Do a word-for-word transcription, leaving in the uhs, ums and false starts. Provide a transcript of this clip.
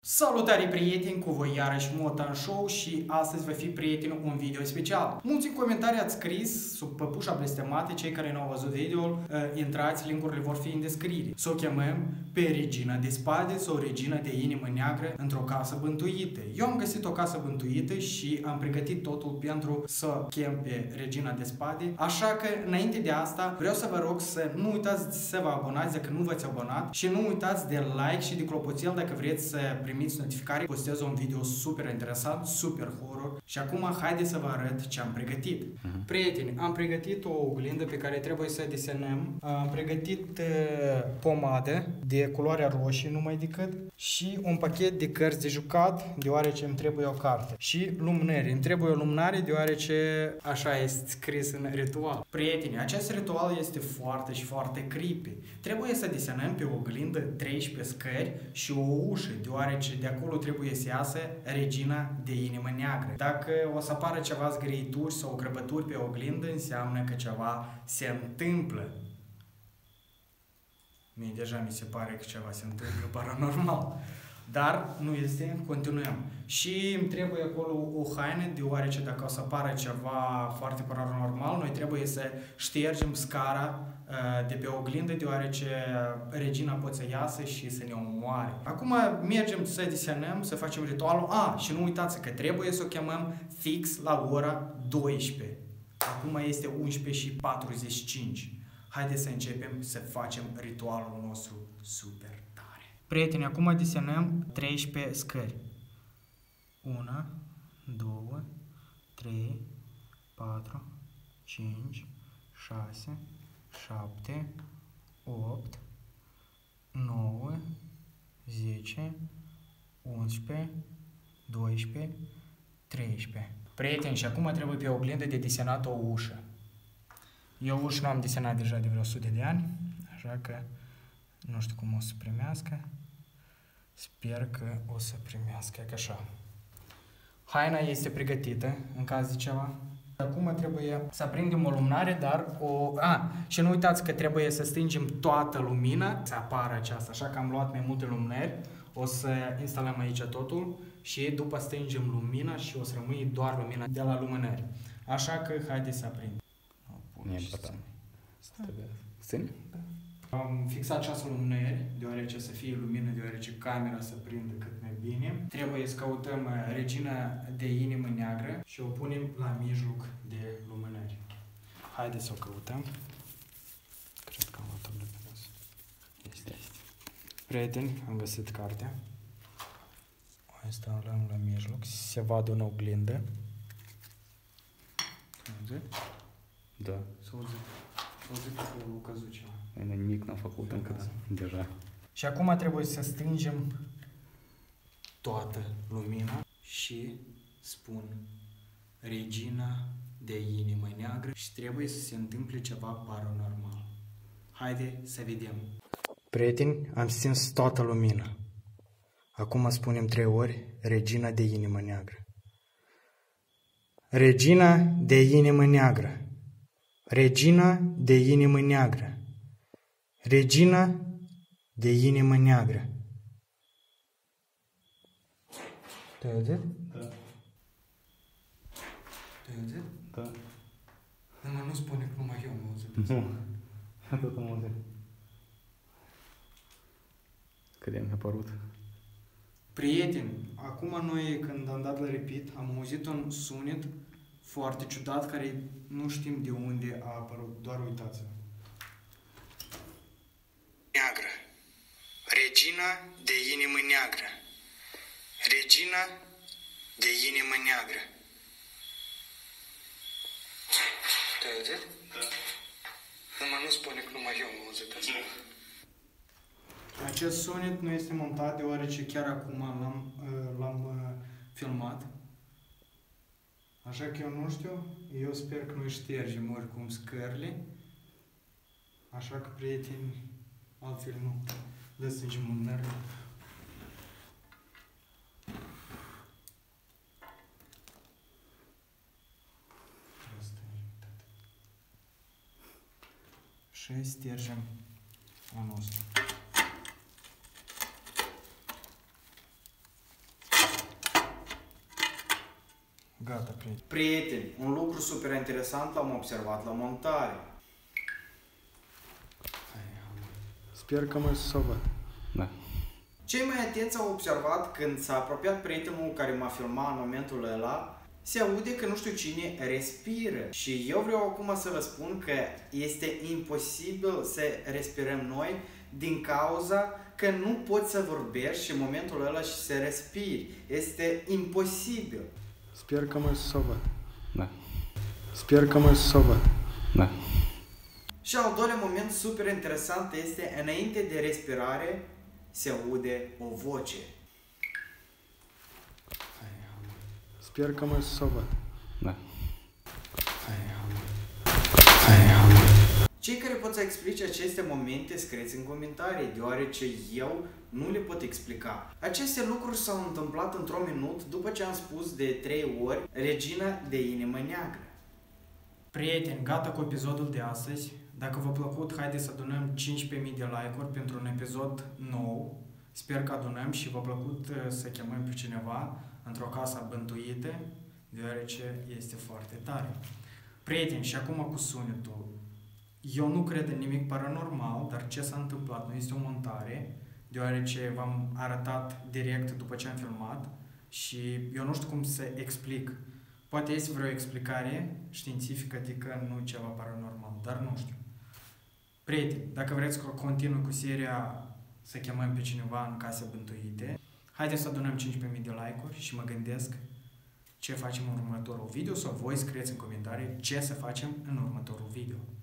Salutare prieteni, cu voi iarăși Motan Show și astăzi va fi, prieteni, un video special. Mulți în comentarii ați scris sub păpușa blestemată, cei care nu au văzut video, intrați, linkurile vor fi în descriere. Să o chemăm pe Regina de Spade sau Regina de Inimă Neagră într-o casă bântuită. Eu am găsit o casă bântuită și am pregătit totul pentru să chem pe Regina de Spade. Așa că, înainte de asta, vreau să vă rog să nu uitați să vă abonați dacă nu v-ați abonat și nu uitați de like și de clopoțel dacă vreți să primiți notificare. Postez un video super interesant, super horror. Și acum haideți să vă arăt ce am pregătit. Uh-huh. Prieteni, am pregătit o oglindă pe care trebuie să desenăm. Am pregătit uh, pomadă de culoarea roșie numai decât și un pachet de cărți de jucat, deoarece îmi trebuie o carte. Și lumânări. Îmi trebuie o lumânare deoarece așa este scris în ritual. Prieteni, acest ritual este foarte și foarte creepy. Trebuie să desenăm pe oglindă treisprezece scări și o ușă, deoarece de acolo trebuie să iasă Regina de Inimă Neagră. Dacă o să apară ceva zgârieturi sau grăbături pe oglindă, înseamnă că ceva se întâmplă. Mie deja mi se pare că ceva se întâmplă paranormal. Dar nu este, continuăm. Și îmi trebuie acolo o haină, deoarece dacă o să apară ceva foarte paranormal, noi trebuie să ștergem scara uh, de pe oglindă, deoarece Regina poate să iasă și să ne omoare. Acum mergem să desenăm, să facem ritualul. A, și nu uitați că trebuie să o chemăm fix la ora douăsprezece. Acum este unsprezece și patruzeci și cinci. Haideți să începem să facem ritualul nostru super tare. Prieteni, acum desenăm treisprezece scări. unu, doi, trei, patru, cinci, șase, șapte, opt, nouă, zece, unsprezece, doisprezece, treisprezece. Prieteni, și acum trebuie pe oglindă de desenat o ușă. Eu ușă nu am desenat deja de vreo o sută de ani, așa că nu știu cum o să primească. Sper că o să primească, că așa. Haina este pregătită în caz de ceva. Acum trebuie să aprindem o lumânare, dar o... A, și nu uitați că trebuie să stingem toată lumina să apară aceasta, așa că am luat mai multe lumânări. O să instalăm aici totul și după stingem lumina și o să rămâne doar lumina de la lumânări. Așa că haideți să aprindem. Ține? Am fixat ceasul lumânări, deoarece să fie lumină, deoarece camera să prindă cât mai bine. Trebuie să căutăm Regina de Inimă Neagră și o punem la mijloc de lumânări. Haideți să o căutăm. Cred că am luat-o de pe nas. Este, este. Prieteni, am găsit cartea. O instalăm la mijloc. Se vadă în oglindă. S-auzi? Da. S-auzi. S-auzi că a căzut ceva. Nimic n-a făcut încă deja. Și acum trebuie să stingem toată lumina și spun Regina de Inimă Neagră și trebuie să se întâmple ceva paranormal. Haide să vedem. Prieteni, am stins toată lumina. Acum spunem trei ori Regina de Inimă Neagră. Regina de Inimă Neagră. Regina de Inimă Neagră. Regina de Inimă Neagră. Te-ai auzit? Da. Te-ai auzit? Da. Numai nu spune că numai eu am auzit. Nu. Tot am auzit. Cât de mi-a părut. Prieteni, acum noi când am dat la repeat am auzit un sunet foarte ciudat care nu știm de unde a apărut. Doar uitați-vă. Neagră. Regina de Inimă Neagră. Regina de Inimă Neagră. Te-ai auzit? Da. Numai nu spune că numai eu am auzit asta. Acest sunet nu este montat deoarece chiar acum l-am filmat. Așa că eu nu știu, eu sper că noi ștergem oricum scările. Așa că, prieteni, altfel nu. Dă să zicem un nerv. Și ștergem a nostru. Gata, prieteni. Prieteni, un lucru super interesant l-am observat la montare. Sper că mă să o văd. Da. Cei mai atenți au observat când s-a apropiat prietenul care m-a filmat în momentul ăla, se aude că nu știu cine respiră. Și eu vreau acum să vă spun că este imposibil să respirăm noi din cauza că nu poți să vorbești și în momentul ăla și să respiri. Este imposibil. Sper că mă să o văd. Da. Sper că mă să o văd. Da. Și al doilea moment super interesant este, înainte de respirare, se aude o voce. Sper că mă să o văd. Da. Cei care pot să explice aceste momente, scrieți în comentarii, deoarece eu nu le pot explica. Aceste lucruri s-au întâmplat într-un minut după ce am spus de trei ori Regina de inimă neagră. Prieteni, gata cu episodul de astăzi. Dacă v-a plăcut, haideți să adunăm cincisprezece mii de like-uri pentru un episod nou. Sper că adunăm și v-a plăcut să chemăm pe cineva într-o casă bântuită, deoarece este foarte tare. Prieteni, și acum cu sunetul. Eu nu cred în nimic paranormal, dar ce s-a întâmplat nu este o montare, deoarece v-am arătat direct după ce am filmat și eu nu știu cum să explic. Poate este vreo explicare științifică, adică nu ceva paranormal, dar nu știu. Prieteni, dacă vreți să continui cu seria să chemăm pe cineva în case bântuite, haideți să adunăm cincisprezece mii de like-uri și mă gândesc ce facem în următorul video sau voi scrieți în comentarii ce să facem în următorul video.